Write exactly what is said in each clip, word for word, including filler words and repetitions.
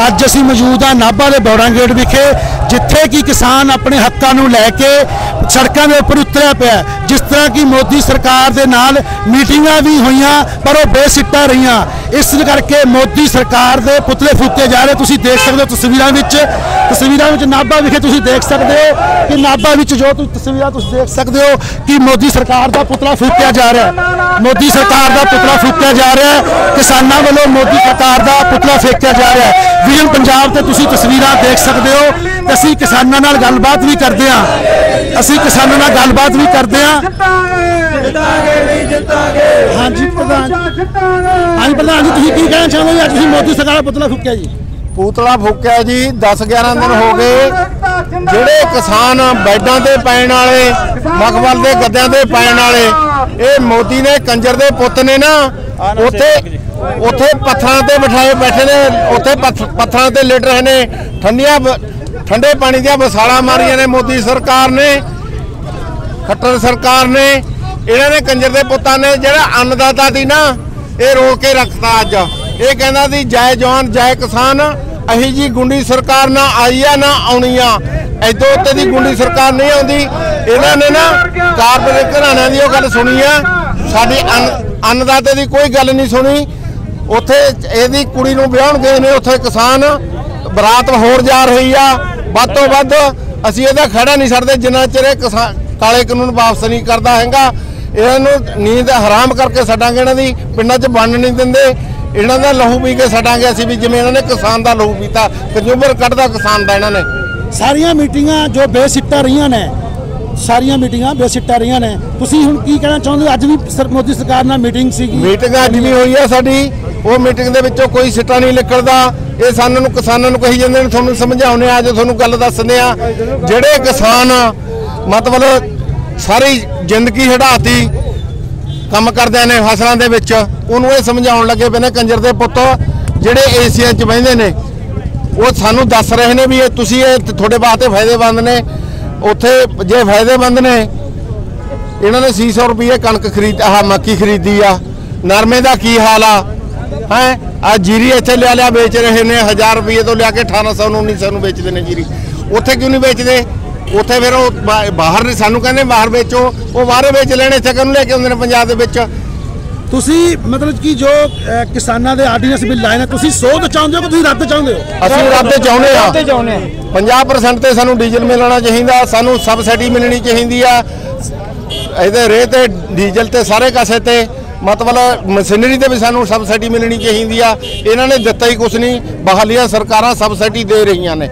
अज असीं मौजूद हाँ नाभा के बौड़ा गेट विखे, जिथे कि किसान अपने हकों नूं लैके सड़कों के उपर उतरिया पिया। जिस तरह की मोदी सरकार के नाल मीटिंगां भी हुईयां पर वो बेसिट्टा रहियां, इस करके मोदी सरकार के पुतले फूके जा रहे। तुसीं देख सकते हो तस्वीरां विच तस्वीरां विच नाभा विखे तुसीं देख सकते हो कि नाभा विच जो तस्वीरां तुसीं देख सकते हो कि मोदी सरकार का पुतला फूकिया जा रहा है। मोदी सरकार का पुतला फूकिया जा रहा है, किसानों वालों मोदी सरकार का पुतला फेंकिया जा रहा है। विजन पंजाब ते तुसीं तस्वीरां देख सकते हो कि असीं किसानों नाल गलबात भी करते हैं, असीं किसानों नाल गलबात भी करते हैं। हाँ जी प्रधान हाँ जी प्रधान जी तुसीं की कहना चाहते हो? तुसीं मोदी सरकार का पुतला फूकिया जी, पुतला फूकिया जी। दस ग्यारह दिन हो गए ਜਿਹੜੇ किसान बैडा ते पैण वाले मखमल के गद्दियां ते पैण वाले, ये मोदी ने कंजर दे पुत ने ना उत्थे उत्थे पत्थरां ते बिठाए बैठे ने, उत्थे पत्थरां ते लेट रहे ने। ठंडिया ठंडे पानी दियां बसाला मारियां ने मोदी सरकार ने, खट्टर सरकार ने। इन्हां ने कंजर दे पुत्तां ने जिहड़ा अन्नदाता सी ना ये रोक के रखता। अज ये कहना सी जय जवान जय किसान। अही जी गुंडी सरकार ना आई आ ना आउणी आ, इदों उत्ते दी गुंडी सरकार नहीं आउंदी। इन्हां ने ना कारपोरेट घराणिਆਂ दी गल सुनी है, साडी अन्नदाते दी कोई गल नहीं सुनी। उत्थे इहदी कुड़ी नूं विआहण गए ने, उत्थे किसान बरात होर जा रही आ। वध तों वध असीं इहदा खड़ा नहीं छड्डदे जिन्ना चिर किसान काले कानून वापस नहीं करता हैगा। इन्हां नींद हराम करके छड्डांगे, इन्हां दी पिंडां 'च बंड नहीं दिंदे। इन्हां दा लहू पी के छड्डांगे असीं भी, जिवें इन्हां ने किसान दा लहू पीता, कंजूमर कढ़दा किसान दा। इन्हां ने सारियां मीटिंगां जो बेसिट्टा रहियां ने, सारियां मीटिंगां बेसिट्टा रहियां ने। तुसीं हुण की कहना चाहुंदे हो? अज भी सर मोदी सरकार नाल मीटिंग सी, मीटिंग अज भी हुई है साडी। वो मीटिंग दे विचों कोई सिट्टा नहीं निकलदा। ये सानूं नूं किसानां नूं कही जांदे ने, तुहानूं समझाउने आ, जो तुहानूं गल दसदे आ। जिहड़े किसान मतलब सारी जिंदगी हड़ाती काम करदे ने फसलों के विच, उहनूं ये समझाउण लगे पे ने कंजर दे पुत्त जिहड़े एशिया च बहिंदे ने, वो सानूं दस रहे ने भी तुसीं ये तुहाडे वास्ते फायदेमंद ने। उत्थे जे फायदेमंद ने, इन्हां ने छे सौ रुपये कणक खरीद आह मक्की खरीदी आ। नरमे का की हाल आ है? आ जीरी इत्थे लिया लिया बेच रहे ने, हज़ार रुपये तो लिया के अठारह सौ उन्नीस सौ बेचते हैं जीरी। उत्थे क्यों नहीं बेचते? उत्थे फिर बाहर नहीं, सानूं कहंदे बाहर बेचो, वो बाहर बेच लेने, इत्थे क्यों लेके आउंदे ने पंजाब दे विच। तुसीं मतलब कि जो किसानां दे आर्डीनेंस बिल आए ने, तुसीं सोध चाहुंदे हो कि तुसीं रद्द चाहुंदे हो? असीं रद्द चाहुंदे आ। पचास परसेंट ते सानूं डीजल मिलना चाहिदा, सानूं सबसिडी मिलनी चाहिदी आ। इहदे रेह ते डीजल ते सारे कासे ते मतलब मशीनरी ते भी सानूं सबसिडी मिलनी चाहिदी आ। इन्हां ने दित्ता ही कुछ नहीं, बाहरलियां सरकारां सबसिडी दे रहीआं ने।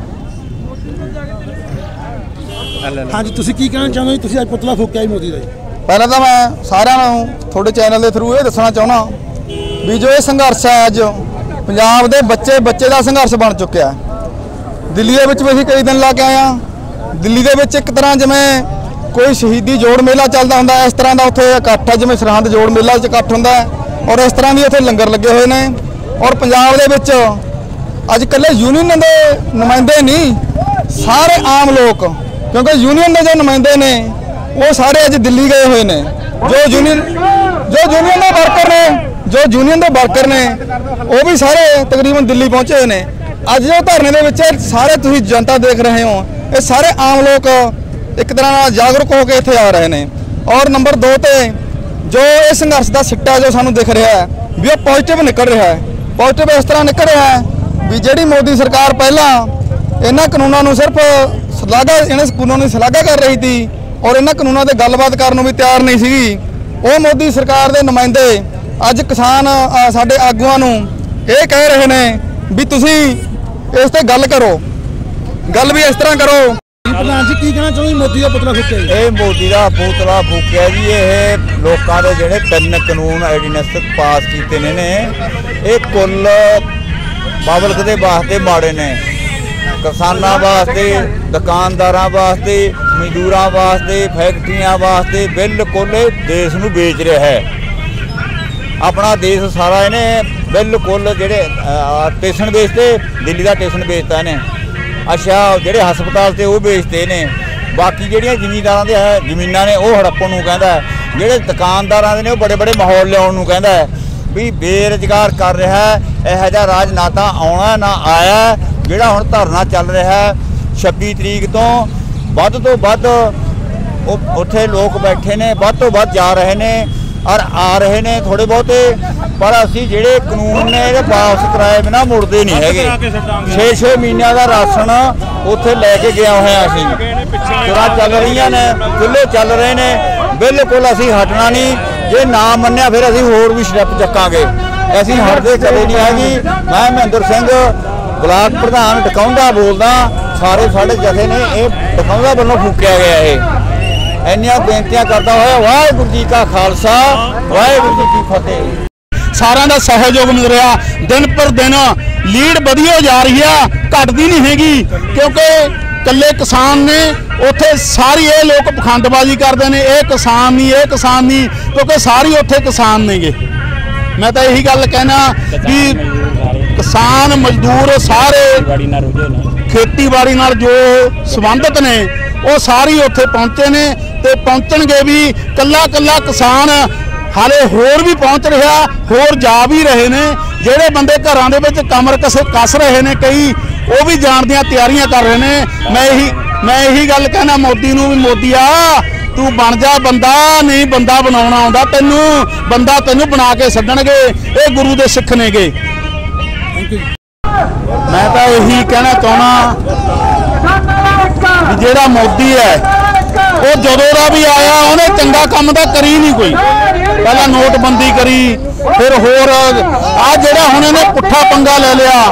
हाँ जी तुसीं की कहना चाहुंदे हो? तुसीं अज पुतला फूकिया मोदी दा। पहले तो मैं सारिਆਂ ਨੂੰ ਤੁਹਾਡੇ चैनल के थ्रू ये दसना चाहना भी जो ये संघर्ष है अज पंजाब के बच्चे बच्चे का संघर्ष बन चुका है। दिल्ली के भी असीं कई दिन ला के आए हैं। दिल्ली के एक तरह जिमें कोई शहीदी जोड़ मेला चलता होंदा है, इस तरह का उत्थे इकट्ठ है, जिमें सरहद जोड़ मेला इकट्ठ होंदा है, और इस तरह भी उत्थे लंगर लगे हुए हैं। और पंजाब दे विच अज कल्ले यूनियन के नुमाइंदे नहीं, सारे आम लोग, क्योंकि यूनियन के जो नुमाइंदे ने वो सारे अज दिल्ली गए हुए हैं। जो यूनियन जो यूनियन के वर्कर ने जो यूनियन के वर्कर ने वो भी सारे तकरीबन दिल्ली पहुँचे हुए हैं। अज जो धरने के विच सारे तुसीं जनता देख रहे हो, ये सारे आम लोग एक तरह जागरूक होकर इत्थे आ रहे हैं। और नंबर दो ते जो इस संघर्ष का सिट्टा जो सानूं दिख रहा है भी वो पॉजिटिव निकल रहा है। पॉजिटिव इस तरह निकल रहा है भी जिहड़ी मोदी सरकार पहला इन्हां कानूनों नूं सिर्फ सलाघा इन्हां कानूनों की सलाघा कर रही थी और इन्हां कानूनों से गलबात करने भी तैयार नहीं सी, वो मोदी सरकार के नुमाइंदे अज किसान साडे आगूआं नूं ये कह रहे हैं भी तुसीं इस ते गल करो, गल भी इस तरह करो। प्रधान जी की कहना चाहुंदे मोदी का पुतला फूकिया? ये मोदी का पुतला फूकिया जी, ये लोगों के जिहड़े तीन कानून ऑर्डीनेंस पास कीते ने, ये कुल पब्लिक के वास्ते माड़े ने। किसानों वास्ते, दुकानदारां वास्ते, मजदूरां वास्ते, फैक्ट्रियां वास्ते बिल्कुल देश नूं बेच रहा है। अपना देश सारा इन्हें बिल्कुल जेडे स्टेशन बेचते, दिल्ली का स्टेशन बेचता इन्हें। अच्छा जेडे हस्पताल से वो बेचते ने, बाकी जेडियां जमींदारां दे जमीनां ने वो हड़प्पण नूं कहंदा है, जेडे दुकानदारां दे ने वो बड़े बड़े माहौल लियाउण नूं कहंदा है। भी बेरोजगार कर रहा है। यह जिहा राज ना तो आना ना आया। जिहड़ा हुण धरना चल रहा है छब्बी तरीक तो वध तो वध उत्थे लोग बैठे ने, वध तो वध जा रहे ने और आ रहे ने थोड़े बहुते, पर असी जिहड़े कानून ने ये वापस कराए बिना मुड़ते नहीं हैगे। छे छे महीनों का राशन उत्थे लैके गया हुआ असी, चुरा चल रही ने, चुल्हे चल रहे ने, बिल्कुल असी हटना नहीं। जे ना मन्निया फिर असी होर भी स्टैप चक्कांगे, असी हटते कदे नहीं हैगी। मैं महेंद्र सिंह ब्लाक प्रधान डकाउंदा बोलदा, सारे साढ़े जथे ने यह डकाउंदा वालों फूकिया गया है। ਇੰਨੀਆਂ ਬੇਨਤੀਆਂ ਕਰਦਾ ਹੋਇਆ ਵਾਹਿਗੁਰੂ ਜੀ ਕਾ ਖਾਲਸਾ ਵਾਹਿਗੁਰੂ ਜੀ ਕੀ ਫਤਿਹ। ਸਾਰਿਆਂ ਦਾ ਸਹਿਯੋਗ ਮਿਲ ਰਿਹਾ, ਦਿਨ ਪਰ ਦਿਨ ਲੀਡ ਵਧੀਆ ਜਾ ਰਹੀ ਆ, ਘਟਦੀ ਨਹੀਂ ਹੈਗੀ। ਕਿਉਂਕਿ ਕੱਲੇ ਕਿਸਾਨ ਨੇ ਉੱਥੇ ਸਾਰੀ ਇਹ ਲੋਕ ਪਖੰਡਬਾਜ਼ੀ ਕਰਦੇ ਨੇ, ਇਹ ਕਿਸਾਨ ਨਹੀਂ ਇਹ ਕਿਸਾਨ ਨਹੀਂ, ਕਿਉਂਕਿ ਸਾਰੀ ਉੱਥੇ ਕਿਸਾਨ ਨੇਗੇ। ਮੈਂ ਤਾਂ ਇਹੀ ਗੱਲ ਕਹਿਣਾ ਵੀ ਕਿਸਾਨ ਮਜ਼ਦੂਰ ਸਾਰੇ ਖੇਤੀਬਾੜੀ ਨਾਲ ਜੋ ਸੰਬੰਧਿਤ ਨੇ ਉਹ ਸਾਰੀ ਉੱਥੇ ਪਹੁੰਚੇ ਨੇ ਤੇ ਪਹੁੰਚਣਗੇ ਵੀ। ਕੱਲਾ ਕੱਲਾ ਕਿਸਾਨ ਹਾਲੇ ਹੋਰ ਵੀ ਪਹੁੰਚ ਰਿਹਾ, ਹੋਰ ਜਾ ਵੀ ਰਹੇ ਨੇ। ਜਿਹੜੇ ਬੰਦੇ ਘਰਾਂ ਦੇ ਵਿੱਚ ਕਮਰ ਕਸੇ ਕੱਸ ਰਹੇ ਨੇ, ਕਈ ਉਹ ਵੀ ਜਾਣ ਦੀਆਂ ਤਿਆਰੀਆਂ ਕਰ ਰਹੇ ਨੇ। ਮੈਂ ਇਹੀ ਮੈਂ ਇਹੀ ਗੱਲ ਕਹਿਣਾ ਮੋਦੀ ਨੂੰ ਵੀ, ਮੋਦੀ ਆ ਤੂੰ ਬਣ ਜਾ ਬੰਦਾ, ਨਹੀਂ ਬੰਦਾ ਬਣਾਉਣਾ ਆਉਂਦਾ ਤੈਨੂੰ, ਬੰਦਾ ਤੈਨੂੰ ਬਣਾ ਕੇ ਛੱਡਣਗੇ। ਇਹ ਗੁਰੂ ਦੇ ਸਿੱਖ ਨੇਗੇ। ਮੈਂ ਤਾਂ ਇਹੀ ਕਹਿਣਾ ਚਾਹਣਾ ਜਿਹੜਾ ਮੋਦੀ ਹੈ ਉਹ ਜਦੋਂ ਦਾ ਵੀ ਆਇਆ ਉਹਨੇ ਚੰਗਾ ਕੰਮ ਤਾਂ ਕਰੀ ਨਹੀਂ ਕੋਈ। ਪਹਿਲਾਂ ਨੋਟਬੰਦੀ ਕਰੀ, ਫਿਰ ਹੋਰ ਆ ਜਿਹੜਾ ਹੁਣ ਇਹਨੇ ਪੁੱਠਾ ਪੰਗਾ ਲੈ ਲਿਆ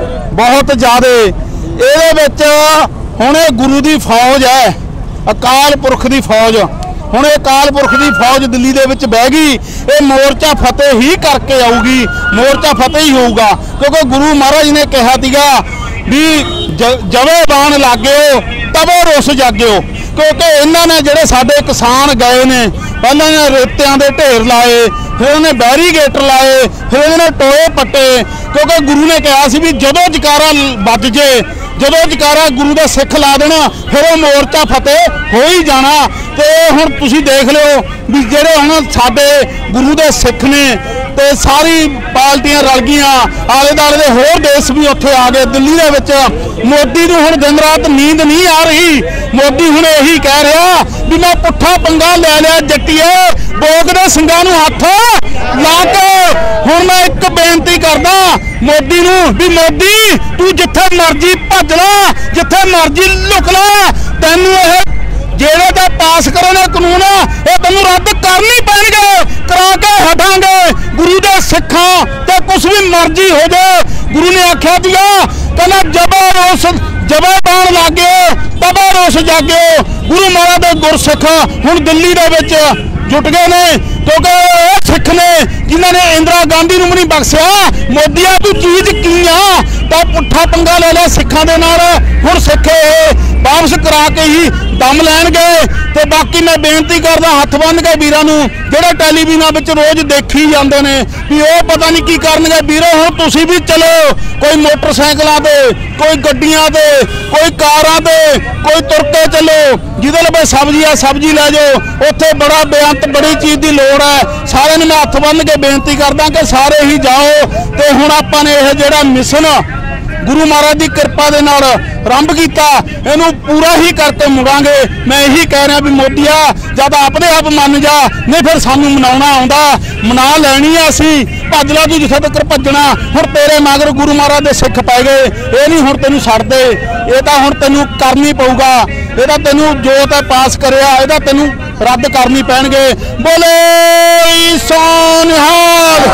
ਬਹੁਤ ਜ਼ਿਆਦਾ। ਇਹਦੇ ਵਿੱਚ ਹੁਣ ਇਹ ਗੁਰੂ ਦੀ ਫੌਜ ਹੈ, ਅਕਾਲ ਪੁਰਖ ਦੀ ਫੌਜ। ਹੁਣ ਇਹ ਅਕਾਲ ਪੁਰਖ ਦੀ ਫੌਜ ਦਿੱਲੀ ਦੇ ਵਿੱਚ ਬਹਿ ਗਈ, ਇਹ ਮੋਰਚਾ ਫਤਿਹ ਹੀ ਕਰਕੇ ਆਊਗੀ, ਮੋਰਚਾ ਫਤਿਹ ਹੀ ਹੋਊਗਾ। ਕਿਉਂਕਿ ਗੁਰੂ ਮਹਾਰਾਜ ਨੇ ਕਿਹਾ ਸੀਗਾ ਵੀ ਜਵੇ ਬਾਣ ਲਾਗਿਓ ਤਵੇ ਰੁੱਸ ਜਾਗਿਓ। ਕਿਉਂਕਿ ਇਹਨਾਂ ਨੇ ਜਿਹੜੇ ਸਾਡੇ ਕਿਸਾਨ ਗਏ ਨੇ, ਪਹਿਲਾਂ ਇਹਨਾਂ ਰੇਤਿਆਂ ਦੇ ਢੇਰ ਲਾਏ, ਫਿਰ ਇਹਨੇ ਬੈਰੀਗੇਟਰ ਲਾਏ, ਫਿਰ ਇਹਨੇ ਟੋਏ ਪੱਟੇ। ਕਿਉਂਕਿ ਗੁਰੂ ਨੇ ਕਿਹਾ ਸੀ ਵੀ ਜਦੋਂ ਜਕਾਰਾ ਵੱਜ ਜੇ, ਜਦੋਂ ਜਕਾਰਾ ਗੁਰੂ ਦਾ ਸਿੱਖ ਲਾ ਦੇਣਾ, ਫਿਰ ਉਹ ਮੋਰਚਾ ਫਤਿਹ ਹੋ ਹੀ ਜਾਣਾ। ਤੇ ਹੁਣ ਤੁਸੀਂ ਦੇਖ ਲਿਓ ਵੀ ਜਿਹੜੇ ਹੁਣ ਸਾਡੇ ਗੁਰੂ ਦੇ ਸਿੱਖ ਨੇ ਤੇ ਸਾਰੀ ਪਾਰਟੀਆਂ ਰਲ ਗਈਆਂ, ਆਲੇ ਦੁਆਲੇ ਦੇ ਹੋਰ ਦੇਸ਼ ਵੀ ਉੱਥੇ ਆ ਗਏ ਦਿੱਲੀ ਦੇ ਵਿੱਚ। ਮੋਦੀ ਨੂੰ ਹੁਣ ਦਿਨ ਰਾਤ ਨੀਂਦ ਨਹੀਂ ਆ ਰਹੀ। ਮੋਦੀ ਹੁਣ ਇਹੀ ਕਹਿ ਰਿਹਾ ਵੀ ਮੈਂ ਪੁੱਠਾ ਪੰਗਾ ਲੈ ਲਿਆ ਜੱਟੀਏ, ਬੋਗ ਦੇ ਸਿੰਘਾਂ ਨੂੰ ਹੱਥ ਲਾ ਕੇ। ਹੁਣ ਮੈਂ ਇੱਕ ਬੇਨਤੀ ਕਰਦਾ ਮੋਦੀ ਨੂੰ ਵੀ ਮੋਦੀ ਤੂੰ ਜਿੱਥੇ ਮਰਜ਼ੀ ਭੱਜ ਲੈ, ਜਿੱਥੇ ਮਰਜ਼ੀ ਲੁਕ ਲੈ, ਤੈਨੂੰ ਇਹ ਜਿਹੜੇ ਤਾਂ ਪਾਸ ਕਰੋ ਨੇ ਕਾਨੂੰਨ ਇਹ ਤੈਨੂੰ ਰੱਦ ਕਰਨੀ ਪੈਣਗੇ, ਕਰਾ ਕੇ ਹਟਾਂਗੇ। ਗੁਰੂ ਦੇ ਸਿੱਖਾਂ ਤੇ ਕੁਛ ਵੀ ਮਰਜ਼ੀ ਹੋ ਜਾਏ। ਗੁਰੂ ਨੇ ਆਖਿਆ ਸੀਗਾ ਕਹਿੰਦਾ ਜਬਰ ਰੋਸ ਜਬੇ ਬਾਣ ਲਾਗੇ ਤਬੇ ਰੋਸ ਜਾਗਿਓ। ਗੁਰੂ ਮਹਾਰਾਜ ਦੇ ਗੁਰਸਿੱਖ ਹੁਣ ਦਿੱਲੀ ਦੇ ਵਿੱਚ जुट गए ने क्योंकि सिख ने जिन्होंने इंदिरा गांधी नूं नहीं बख्शिया। मोदिया तू चीज की आ तो पुट्ठा पंगा ले लिया सिखा दे नाल। हुण सिख वापस करा के ही दम लैणगे। ते बाकी मैं बेनती करदा हथ बन के वीरां नूं जिहड़े टैलीविजनां विच रोज़ देखी जांदे ने भी वो पता नहीं की करनगे। वीरो हुण तुसीं भी चलो, कोई मोटरसाइकिलों ते, कोई गड्डियां ते, कोई कारां ते, कोई तुर के चलो। जिहदे लगे सब्जी आ सब्जी लै जाओ। उत्थे बड़ा बेअंत बड़ी चीज़ की लोड़ है। सारे मैं हथ बन के बेनती करदा कि सारे ही जाओ। तो हुण आपां ने यह जिहड़ा मिशन गुरु महाराज की कृपा दे नाल आरंभ किया, इनू पूरा ही करके मुड़ांगे। मैं यही कह रहा भी मोदिया जब अपने आप मन जा, नहीं फिर सानू मनाउणा आउंदा, मना लैनी है असी। भज ला तू जिथे तक भजना। हुण तेरे मगर गुरु महाराज दे सिख पै गए। ये नहीं हुण तैनू छड्डदे, ये तां हुण तैनू करनी पऊगा। ये तां तैनू जो तां पास करिया ये तैनू रद्द करनी पैणगे। बोले सोनिहाल।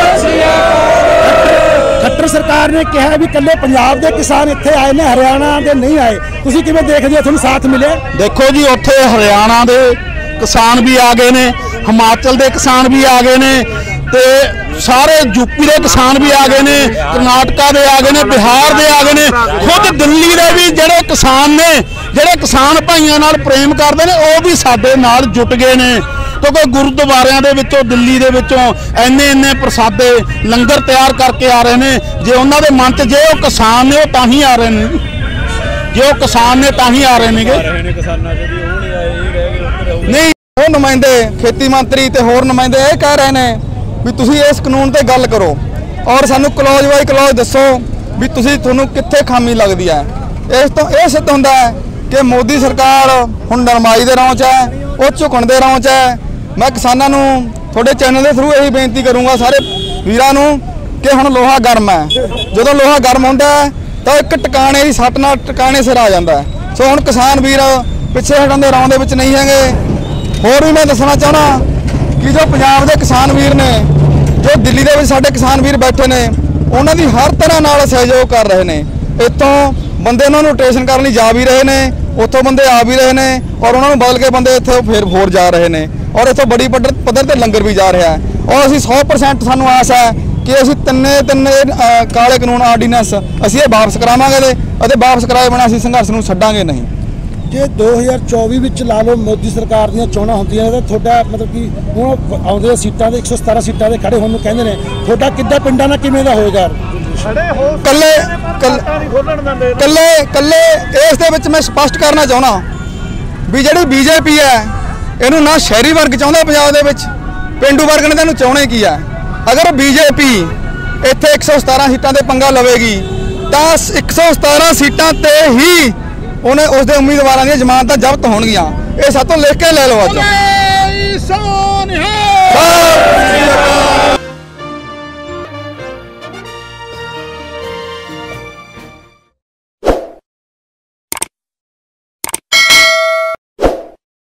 खट्टर सरकार ने कहा भी कल्ले पंजाब के किसान इत्थे आए ने, हरियाणा के नहीं आए। तुसीं किवें देखदे हो, तुहानूं साथ मिले? देखो जी उत्थे हरियाणा के किसान भी आ गए ने, हिमाचल के किसान भी आ गए ने, ते सारे यूपी के किसान भी आ गए ने, कर्नाटका के आ गए ने, बिहार के आ गए ने। खुद दिल्ली के भी जिहड़े किसान ने, जिहड़े किसान भाइयों नाल प्रेम करते हैं, वो भी साडे नाल जुट गए ने। क्योंकि गुरुद्वारियां दे विचों दिल्ली दे विचों इन्ने इन्ने प्रसादे लंगर तैयार करके आ रहे हैं। जे उन्हां दे मन च जे वो किसान ने वो तां ही आ रहे हैं, जे वो किसान ने तां ही आ रहे ने। नहीं वो नुमाइंदे खेती मंत्री ते होर नुमाइंदे ये कह रहे हैं ਵੀ ਤੁਸੀਂ ਇਸ ਕਾਨੂੰਨ ਤੇ ਗੱਲ ਕਰੋ ਔਰ ਸਾਨੂੰ ਕਲੌਜ ਬਾਈ ਕਲੌਜ ਦੱਸੋ ਵੀ ਤੁਸੀਂ ਤੁਹਾਨੂੰ ਕਿੱਥੇ ਖਾਮੀ ਲੱਗਦੀ ਹੈ। ਇਸ ਤੋਂ ਇਹ ਸਿੱਧ ਹੁੰਦਾ ਹੈ ਕਿ ਮੋਦੀ ਸਰਕਾਰ ਹੁਣ ਨਰਮਾਈ ਦੇ ਰਾਹ 'ਚ ਹੈ, ਉਹ ਝੁਕਣ ਦੇ ਰਾਹ 'ਚ ਹੈ। ਮੈਂ ਕਿਸਾਨਾਂ ਨੂੰ ਤੁਹਾਡੇ ਚੈਨਲ ਦੇ ਥਰੂ ਇਹੀ ਬੇਨਤੀ ਕਰੂੰਗਾ ਸਾਰੇ ਵੀਰਾਂ ਨੂੰ ਕਿ ਹੁਣ ਲੋਹਾ ਗਰਮ ਹੈ। ਜਦੋਂ ਲੋਹਾ ਗਰਮ ਹੁੰਦਾ ਹੈ ਤਾਂ ਇੱਕ ਟਿਕਾਣੇ ਦੀ ਸੱਟ ਨਾਲ ਟਿਕਾਣੇ ਸਿਰ ਆ ਜਾਂਦਾ ਹੈ। ਸੋ ਹੁਣ ਕਿਸਾਨ ਵੀਰ ਪਿੱਛੇ ਹਟਣ ਦੇ ਰਾਹ ਦੇ ਵਿੱਚ ਨਹੀਂ ਹੈਗੇ। ਹੋਰ ਵੀ ਮੈਂ ਦੱਸਣਾ ਚਾਹੁੰਦਾ ਕਿ ਜੋ ਪੰਜਾਬ ਦੇ ਕਿਸਾਨ ਵੀਰ ਨੇ, ਜੋ ਦਿੱਲੀ ਦੇ ਵਿੱਚ ਸਾਡੇ ਕਿਸਾਨ ਵੀਰ ਬੈਠੇ ਨੇ, ਉਹਨਾਂ ਦੀ ਹਰ ਤਰ੍ਹਾਂ ਨਾਲ ਸਹਿਯੋਗ ਕਰ ਰਹੇ ਨੇ। ਇੱਥੋਂ ਬੰਦੇ ਉਹਨਾਂ ਨੂੰ ਰੋਟੇਸ਼ਨ ਕਰਨ ਲਈ ਜਾ ਵੀ ਰਹੇ ਨੇ, ਉੱਥੋਂ ਬੰਦੇ ਆ ਵੀ ਰਹੇ ਨੇ ਔਰ ਉਹਨਾਂ ਨੂੰ ਬਦਲ ਕੇ ਬੰਦੇ ਇੱਥੇ ਫੇਰ ਹੋਰ ਜਾ ਰਹੇ ਨੇ ਔਰ ਇੱਥੋਂ ਬੜੀ ਪੱਧਰ ਪੱਧਰ ਤੇ ਲੰਗਰ ਵੀ ਜਾ ਰਿਹਾ ਹੈ। ਔਰ ਅਸੀਂ ਸੌ ਪਰਸੈਂਟ ਸਾਨੂੰ ਆਸ ਹੈ ਕਿ ਅਸੀਂ ਤਿੰਨੇ ਤਿੰਨੇ ਕਾਲੇ ਕਾਨੂੰਨ ਆਰਡੀਨੈਂਸ ਅਸੀਂ ਇਹ ਵਾਪਸ ਕਰਾਵਾਂਗੇ ਤੇ ਅਤੇ ਵਾਪਸ ਕਰਾਏ ਬਿਨਾਂ ਅਸੀਂ ਸੰਘਰਸ਼ ਨੂੰ ਛੱਡਾਂਗੇ ਨਹੀਂ। ਜੇ ਦੋ ਹਜ਼ਾਰ ਚੌਵੀ ਵਿੱਚ ਲਾ ਲਓ ਮੋਦੀ ਸਰਕਾਰ ਦੀਆਂ ਚੋਣਾਂ ਹੁੰਦੀਆਂ ਤਾਂ ਤੁਹਾਡਾ ਮਤਲਬ ਕਿ ਹੁਣ ਆਉਂਦੇ ਸੀਟਾਂ ਦੇ ਇੱਕ ਸੌ ਸਤਾਰਾਂ ਸੀਟਾਂ ਦੇ ਖੜੇ ਹੋਣ ਨੂੰ ਕਹਿੰਦੇ ਨੇ, ਤੁਹਾਡਾ ਕਿੱਦਾਂ ਪਿੰਡਾਂ ਨਾਲ ਕਿਵੇਂ ਦਾ ਹੋਏਗਾ? ਕੱਲੇ ਕੱਲੇ ਕੱਲੇ ਇਸ ਦੇ ਵਿੱਚ ਮੈਂ ਸਪਸ਼ਟ ਕਰਨਾ ਚਾਹੁੰਦਾ ਵੀ ਜਿਹੜੀ ਬੀਜੇਪੀ ਹੈ ਇਹਨੂੰ ਨਾ ਸ਼ਹਿਰੀ ਵਰਗ ਚਾਹੁੰਦਾ ਪੰਜਾਬ ਦੇ ਵਿੱਚ, ਪਿੰਡੂ ਵਰਗ ਨੇ ਤੈਨੂੰ ਚਾਹੁੰਦੇ ਕੀ ਹੈ। ਅਗਰ ਬੀਜੇਪੀ ਇੱਥੇ ਇੱਕ ਸੌ ਸਤਾਰਾਂ ਸੀਟਾਂ ਤੇ ਪੰਗਾ ਲਵੇਗੀ ਤਾਂ ਇੱਕ ਸੌ ਸਤਾਰਾਂ ਸੀਟਾਂ ਤੇ ਹੀ ਉਹਨੇ ਉਸ ਦੇ ਉਮੀਦਵਾਰਾਂ ਦੀਆਂ ਜ਼ਮਾਨਤਾਂ ਜ਼ਬਤ ਹੋਣਗੀਆਂ। ਇਹ ਸਾਤੋਂ ਲਿਖ ਕੇ ਲੈ ਲਓ ਅੱਜ।